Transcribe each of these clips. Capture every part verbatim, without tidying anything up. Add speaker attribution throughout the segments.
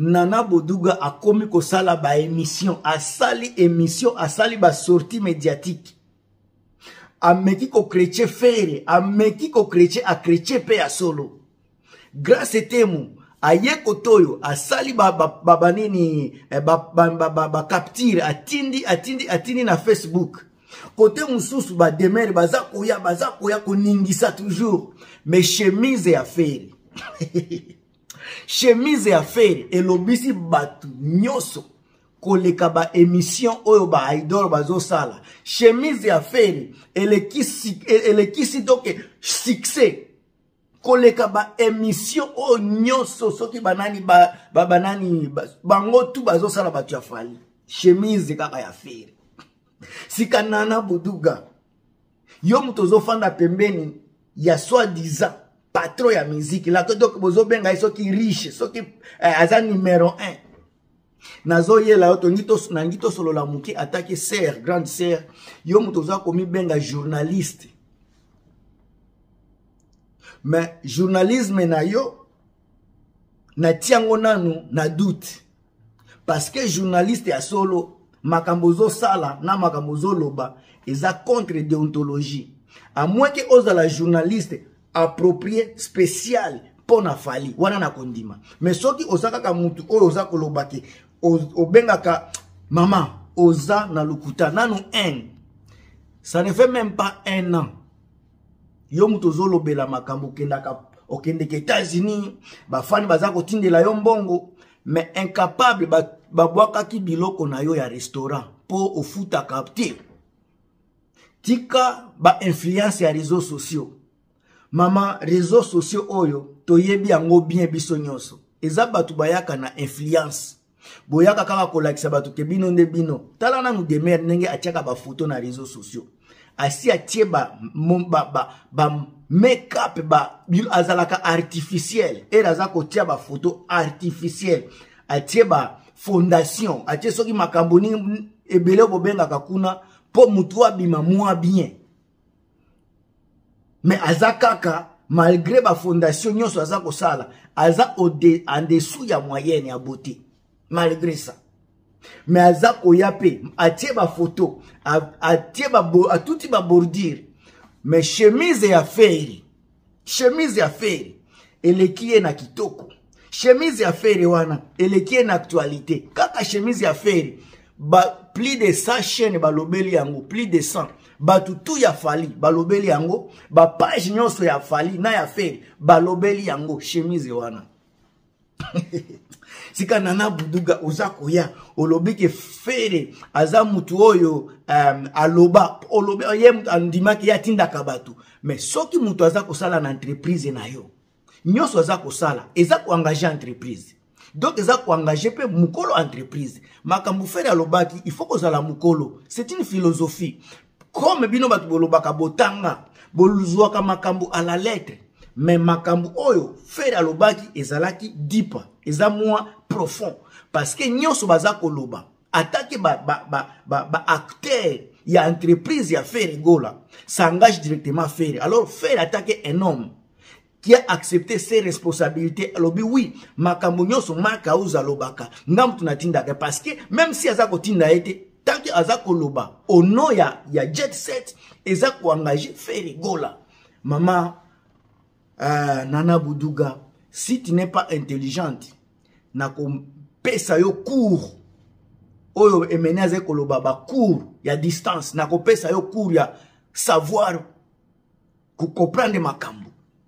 Speaker 1: Nana Boduga a commis ko sala ba émission, a sali émission, a sali ba sortie médiatique. A meki ko chrétien faire, a meki ko chrétien a chrétien pe a solo. Grâce temu a yeko toyo a sali ba ba ba, ba nini ba ba ba, ba, ba capture atindi atindi atindi na Facebook. Côté mususu ba demer baza koya baza koya ko ningisa toujours mais chemise à faire. Chemise à faire et lobisi batu nyoso koleka ba émission oyo ba idol bazo sala. Chemise à faire et le kisi et le kisi donc succès koleka ba émission o nyoso soki banani ba ba banani bango tu bazo sala batu ya fali. Chemise kaka ya faire. Sika Nana Boduga yo mutozo fanda pembeni ya soi-disant patron ya musique la que donc bozo benga soki riche soki eh, aza numéro un nazo yela yo tongito nangito solo la muki attaquer sœur grande sœur yo mutozo komi benga journaliste mais journalisme na yo na tiango nanu na doute parce que journaliste ya solo makambozo sala na makambozo loba eza contre déontologie à moins que oza la journaliste approprié spécial pour na fali wana na kondima mais soki osaka ka mutu oyo oza kolobaki obengaka mama oza na lukuta nanu un ça ne fait même pas un an yo mutu ozolobela makambo kendaka okendeke États-Unis ba fani baza kotindela yo mbongo mais incapable ba babwaka ki biloko na yo ya restaurant pour ofuta capter tika ba influence ya réseaux sociaux. Mama réseaux sociaux oyo toyebi yango bien biso nyonso eza batu bayaka na influence boyaka kaka kolakisa batu ke bino nde bino tala na nous demer ndenge atiaka ba photo na réseaux sociaux asi atie ba ba ba, ba make up ba azalaka artificiel et raza ko tia ba photo artificiel atie ba fondation atie soki makambo ni ebele bobenga kakuna po mutu abima moi bien. Mais azakaka malgré ba fondation nyonso azako sala aza ode en dessous ya moyenne ya beauté malgré ça mais azako yape atie ba photo atie ba a touti ba bordure mais chemise ya faire chemise ya faire elekie na kitoko chemise ya faire wana elekie na actualité kaka chemise ya faire ba plus de cent chaînes ba lobeli yango plus de cent batu tu ya fali balobeli yango ba page nyonso ya fali na ya faire balobeli yango chemise wana sika Nana Boduga ozako ya olobike faire aza mutu oyo um, aloba olobe yem andimaki ya tindaka batu mais soki mutu azako sala na entreprise na yo nyonso azako sala ezako engager entreprise donc ezako engager pe mukolo entreprise makambu faire alobaki il faut que zala mukolo c'est une philosophie. Comme bino batu bolobaka botanga boluzwaka makambu à la lettre mais makambu oyo faire alobaki ezalaki dipa eza moins profond parce que nyonso baza koloba attaque ba ba ba ba, ba acteur ya entreprise ya faire gola s'engage directement faire alors faire attaquer un homme qui a accepté ses responsabilités alobi oui makambu nyonso marka uza lobaka ngam tunatinda parce que même si azako tinda ete tant que azako loba au nom ya ya jet set ezako engagé faire gola maman euh, Nana Boduga si tu n'es pas intelligente na ko pesa yo cours oyo emene azako loba ba cours ya distance na ko pesa yo cours ya savoir ko comprendre makambo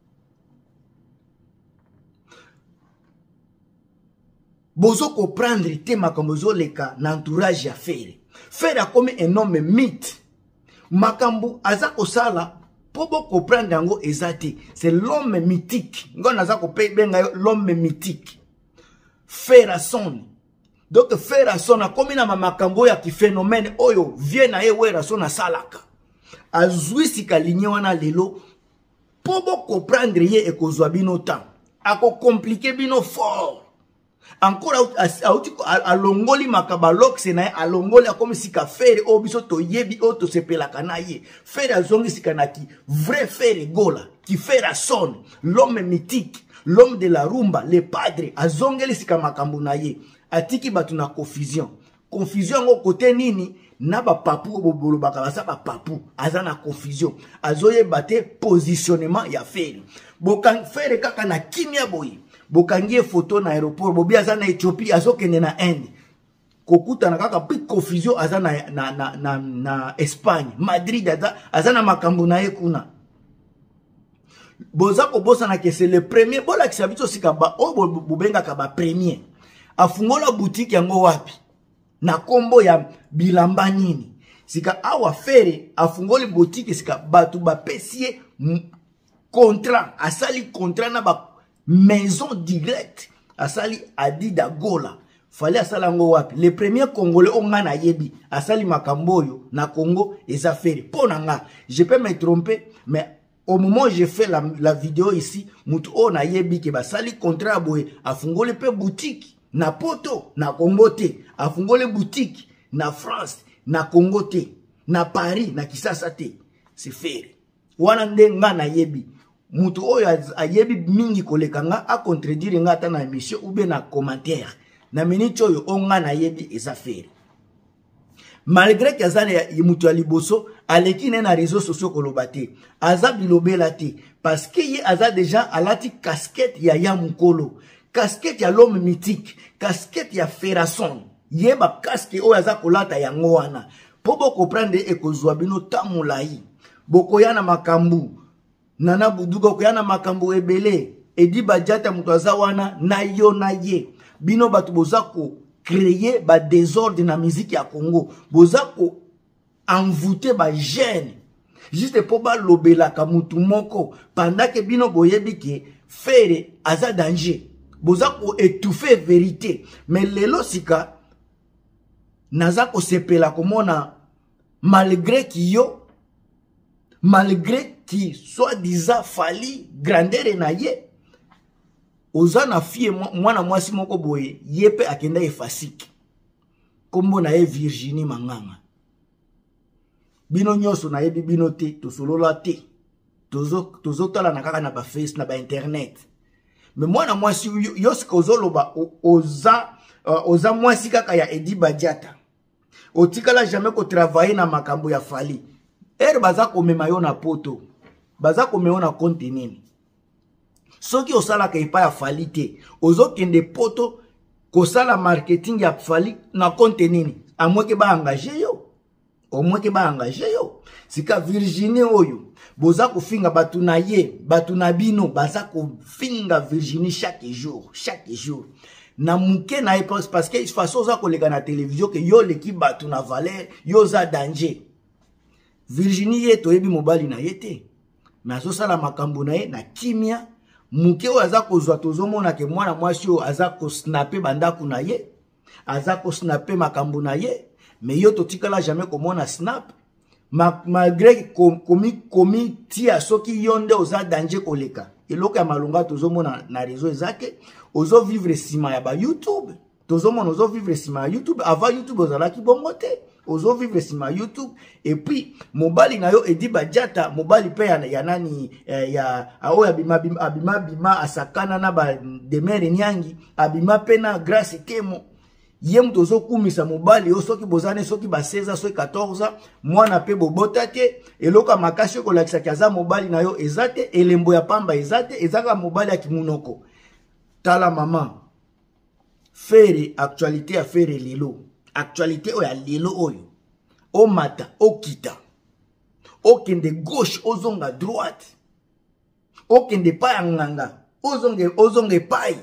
Speaker 1: bozo comprendre te makambo zo leka na entourage ya faire faire comme un homme mythe makambo azako sala pobo comprendre yango ezate c'est l'homme mythique ngona azako pe benga l'homme mythique faire son donc faire son a comme na makambo ya ki phénomène oyo vient na ye wera son salaka azui sikalinye wana lelo pobo comprendre ye ekozwa bino temps ako compliquer bino fort. Encore à l'ongoli makabalok c'est à l'ongoli comme si ka faire obiso to yebi oto sepela kanaye faire azongi sikanaki vrai faire gola qui fait la son l'homme mythique l'homme de la rumba, le padre, azongeli sika makambo na ye, atiki batu na confusion. Confusion ngo kote nini, na ba papu bobolo bakabasa ba papu, azana confusion. Azoye bate positionnement ya feri. Bokan fere kaka na kimia boyi. Bokangie photo na aéroport, bobi azana Ethiopie, azokende na Inde. Kokuta na kaka big confusion azana na na na, na Espagne, Madrid azana makambo na ye kuna. Boza ko bosa na ke c'est le premier bola ki sabito sikaba o bobenga ka ba premier. Afungola boutique yango wapi? Na kombo ya bilamba nini? Sika awa fere afungoli boutique sika batu ba pesie contrat, asali contrat na ba maison directe, asali Adida Gola. Fallait asala ngo wapi? Le premier Congolais on na yebi asali makamboyo na Congo eza fere. Ponanga, je peux me tromper mais au moment où j'ai fait la, la vidéo ici, mutu o na yebi ke basali contrat boye afungole pe boutique na Poto na Congo te, afungole boutique na France na Congo te, na Paris na Kisasa te. C'est fere. Wana ndenga na yebi. Mutu o a yebi mingi kolekanga a contredire nga ta na émission ou bien na commentaire. Na minute oyo onga na yebi eza fere. Malgré que azana ya mutu ya liboso aleki na réseaux sociaux kolobate aza bilobela te parce que ye aza déjà alati casquette ya Yamukolo, casquette ya l'homme mythique, casquette ya Ferrason, ye ba casque oyo aza kolata yango wana po bo comprendre e kozwa bino tamulai bokoyana makambu nana buduka koyana makambu ebele edi bajata mutu aza wana na yo na ye bino batu bozako créer ba désordre na musique ya Congo, bozako envoûter ba gêne juste pour ba lobela ka mutu moko pendant que bino boyebi ke fere aza danger, bozako étouffer vérité. Mais lelo sika nazako sepela komona malgré ki yo, malgré ki soit disant fali grandeur na ye ozana fie mwana mwasi moko boye yepe akenda efasiki kombo na ye Virginie Manganga. Bino nyoso na yebi bino te tosolola te tozo tozo tala na kaka na ba face na ba internet. Mais mwana mwasi yosko ozoloba oza uh, oza mwasi kaka ya Edi Badiata otikala jamais ko travailler na makambo ya fali er baza ko mema yo na poto baza ko meona compte nini. Soki osala ka ipa ya fali te ozo kende poto kosala marketing ya fali na compte nini amweke ba engagé yo omweke ba engagé yo sika Virginie oyo boza ko finga batu na ye batu na bino baza ko finga Virginie chaque jour chaque jour na muke na e parce que façon za ko leka na télévision que yo leki batu na valeur yo za danger. Virginie ye toyebi mobali na yete mais azo sala makambo na ye na kimia muke o aza kozwa tozomona ke mwana mwasi o aza ko snapper bandaku na ye aza ko snapper makambo na ye mais yo totikala jamais komona snap ma, malgré komi komi tia soki yonde oza danger koleka eloko ya malonga tozomona na réseau ezake ozo vivre sima ya ba YouTube tozomona ozo vivre sima ya YouTube avant YouTube ozalaki bongo te ozo vivre sima YouTube et puis mobali na yo Edi Badiata mobali pe ya, ya nani eh, ya ao abima bima, abima bima asakana na ba demere nyangi abima pe na Grace Kemo ye mtu ozo kumisa mobali yo soki bozane soki ba seize soki quatorze mwana pe bobota te eloka makasi ko lakisa kaza mobali na yo ezate elembo ya pamba ezate ezaka mobali ya kimunoko tala mama fere actualité ya fere lelo actualité oya lelo oyo o mata o kita o kende gauche ozonga droite o kende pa nganga ozonge ozonge pai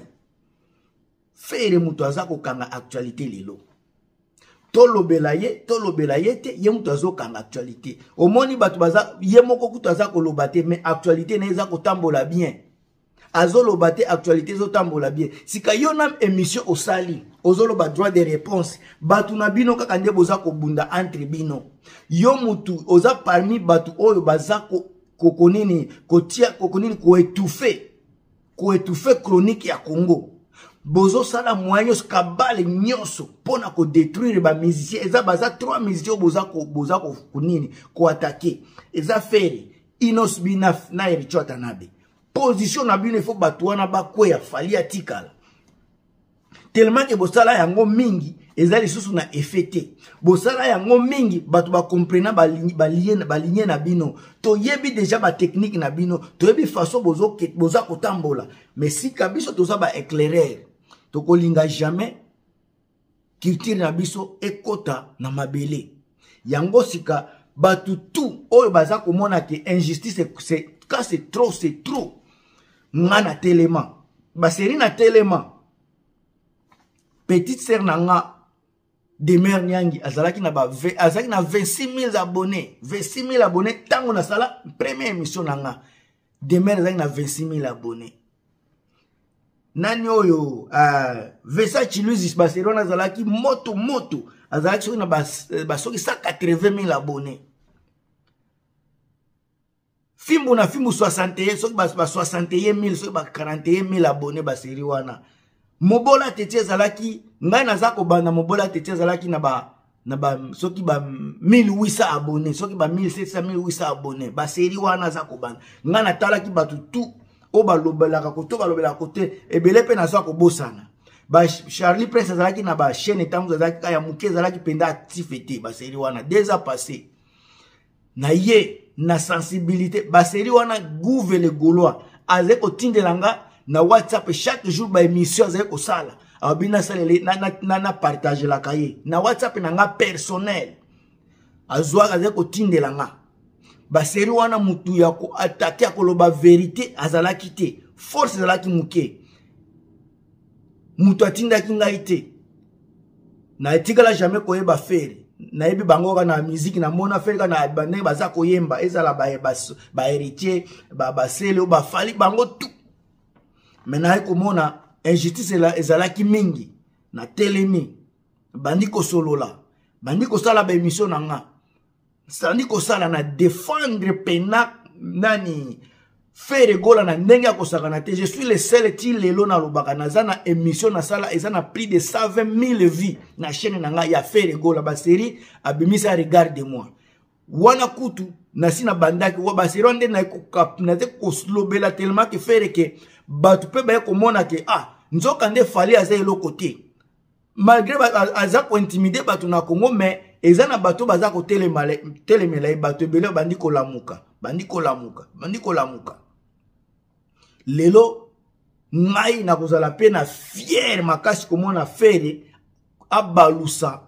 Speaker 1: fere mutu aza kokanga actualité lelo tolobela ye tolobela ye te ye mutu azo kanga actualité omoni batu baza ye moko kutu aza koloba te mais actualité na eza kotambola bien azoloba te actualité zo tambola bien sika yo na émission osali ozoloba droit de réponse batu na bino kaka nde boza ko bunda entre bino yo mutu oza parmi batu oyo baza ko kokonini kotia kokonini ko étouffer ko étouffer chronique ya Congo bozo sala moyens kabale nyonso pona ko détruire ba musiciens eza baza trois musiciens boza ko boza ko kunini ko attaquer eza fere inos binaf na erichota nabe position na bino il faut batouana ba kweya fali atikala tellement que bosala yango mingi ezali susu na effecté bosala yango mingi batu ba comprendre ba ligne ba ligne na bino to yebi déjà ba technique na bino to yebi façon bozo boza kotambola mais si kabiso toza ba éclairer to kolinga jamais culture na biso ekota na mabele yango sika batu tout oyo baza komona ke injustice c'est quand c'est trop c'est trop ngana tellement ba série na tellement petite sœur nanga Demer Nyangi azalaki na ba azalaki na vingt-six mille abonnés vingt-six mille abonnés tango na sala première émission nanga Demer azalaki na vingt-six mille abonnés nani oyo euh Versace Louis Barcelona azalaki moto moto azalaki soki na ba soki cent quatre-vingt mille abonnés Fimbu na Fimbu soixante et un soki ba soixante et un mille soki ba quarante et un mille abonnés ba série wana Mobola Tete Zalaki, ngai naza ko banda Mobola Tete Zalaki na ba na ba soki ba mille huit cents abonnés, soki ba mille sept cents mille huit cents abonnés, ba série wana za ko banda. Ngai na talaki batu tout o ba lobela ka koto ba lobela kote ebele pe naza ko bosana. Ba Charlie Prince Zalaki na ba chaîne etango Zalaki ya muke Zalaki penda activité ba série wana déjà passé. Na ye na sensibilité ba série wana gouve le Gaulois azeko tindelanga na WhatsApp chaque jour ba émission za ko sala abina salele na na na partager la kaye na WhatsApp na nga personnel azwa za ko tindela nga ba série wana mutu ya ko attaquer ko loba vérité azala kité force azala ki muke mutu atinda ki ngaite na etikala jamais ko yeba faire na yebi bango na musique na mona faire na bande baza ko yemba ezala ba ba héritier ba ba sele ba fali bango tout Maintenant, komona injustice la ezalaki mingi na telemi bandi ko solola bandi ko sala ba émission nanga sandi ko sala na défendre pena nani faire gola na ndenge ko sakana te je suis le seul ti lelo na lobaka na zana émission na sala ezana plus de cent vingt mille vues na chaîne nanga ya faire gola ba série abimisa regarde-moi wana kutu na sina bandaki wa ba série onde na ko kap na te ko slobela tellement que faire que batu pe ba ko mona ke ah nzoka nde fali aza elo côté malgré aza ko intimider batu na Congo mais ezana batu baza ko telemala telemela batu bele bandi ko lamuka bandi ko lamuka bandi ko lamuka lelo ngai na kozala pe na fier makasi ko mona fere abalusa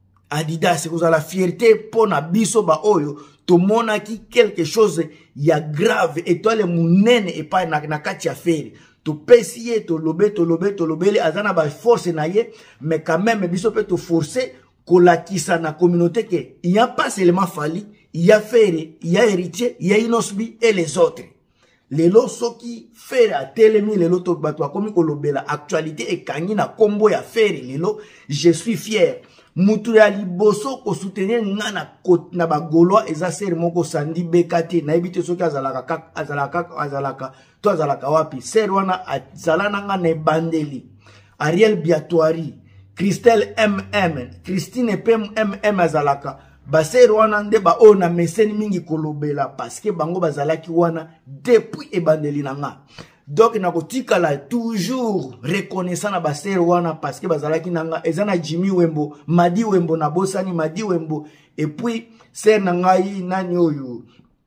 Speaker 1: Adidas kozala fierté pona biso ba oyo to mona ki quelque chose ya grave étoile munene et pas na, na kati ya fere to pesiye to lobe to lobe to lobele azana ba force na ye mais quand même biso peut to forcer kolakisa na communauté que il y a pas seulement Fali il y a Fere il y a Héritier il y a Inosbi et les autres lelo soki Fere a telemi lelo to bato komi kolobela actualité e kangi na kombo ya Fere lelo je suis fier mutu ya liboso ko soutenir ngana na ba Gaulois eza ser moko sandi bekate na ebite soki azalaka kak azalaka azalaka to azalaka wapi ser wana azalana ngana bandeli Ariel Biatoari Christelle M M Christine P M M azalaka ba ser wana nde ba ona meseni mingi kolobela parce que bango bazalaki wana depuis ebandeli nanga. Donc na kotikala toujours reconnaissant na ba ser wana parce que bazalaki nanga ezana Jimmy Wembo Madi Wembo na bosani Madi Wembo et puis ser nangai nani oyo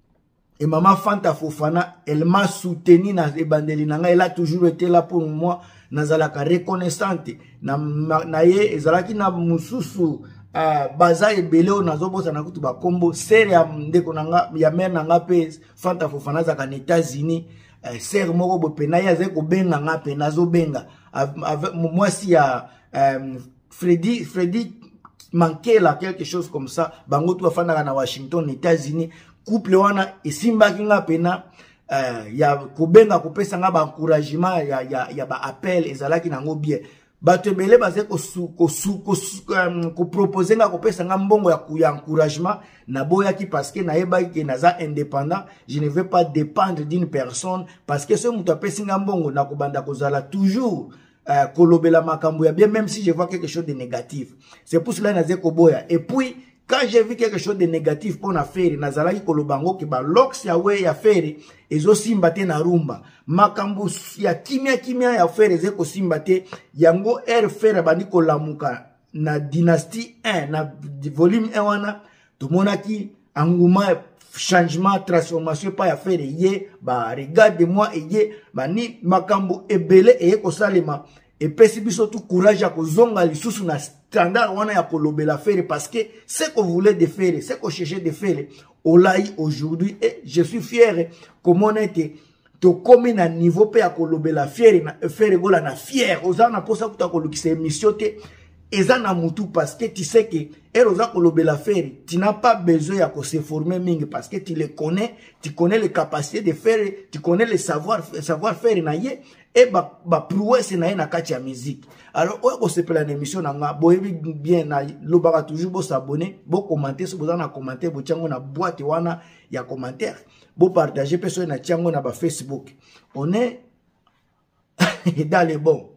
Speaker 1: et maman Fanta Fofana elle m'a soutenu na ebandeli nanga elle a toujours été là pour moi nazalaka reconnaissante na na ye ezalaki na mususu Uh, baza ebeleo nazobosa na kutu ba kombo ser ya ndeko nanga ya mère nanga pe Fanta Fofana za kana États-Unis uh, ser moko bo pena ya ze ko benga nga pe nazo benga avec moi si ya um, Freddy Freddy Mankela quelque chose comme ça bango tu afanda na Washington États-Unis couple wana esimba kinga pena uh, ya ko benga ko pesa nga ba encouragement ya ya, ya ba appel ezalaki nango bien bato bele baze ko su ko su ko, um, ko proposer nga ko pesa nga mbongo ya ku ya encouragement na boya ki parce que na yeba ki naza indépendant je ne veux pas dépendre d'une personne parce que ce mutu apesi nga mbongo na ko banda ko zala toujours uh, kolobela makambo ya bien même si je vois quelque chose de négatif c'est pour cela naze ko boya et puis quand j'ai vu quelque chose de négatif pour na faire nazalaki kolobango ke ba lox ya we ya faire ezo simba te na rumba makambo ya kimia kimia ya faire ezeko simba te yango er faire bandi kolamuka na dynastie un na volume un wana tomonaki engouement changement transformation pas ya faire ye ba regarde moi eye ba ni makambo ebele eye ko salema et pesi biso tout courage ya kozonga lisusu na standard wana ya kolobela faire parce que ce que vous voulez de faire ce que cherchez de faire olai aujourd'hui et je suis fier comment on était to comme na niveau pe ya kolobela fier na faire gola na fier ozana posa kuta kolukisa émission te eza na mutu parce que tu sais que eroza kolobela faire tu n'as pas besoin ya ko se former mingi parce que tu le connais tu connais les capacités de faire tu connais le savoir savoir faire na ye et ba ba prouesse na ye na kati ya musique alors oyo ko se pela na émission na nga boyebi bien na lobaka toujours bo s'abonner bo commenter so boza na commenter bo tiango na boîte wana ya commentaire bo partager personne na tiango na ba Facebook on est dans les bons.